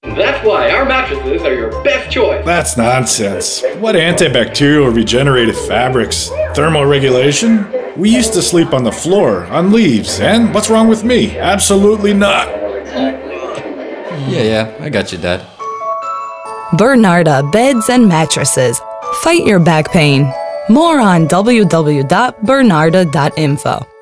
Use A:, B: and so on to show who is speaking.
A: That's why our mattresses are your best choice.
B: That's nonsense. What antibacterial regenerative fabrics? Thermoregulation? We used to sleep on the floor, on leaves, and what's wrong with me? Absolutely not.
C: Yeah, I got you, Dad.
D: Bernarda Beds and Mattresses. Fight your back pain. More on www.bernarda.info.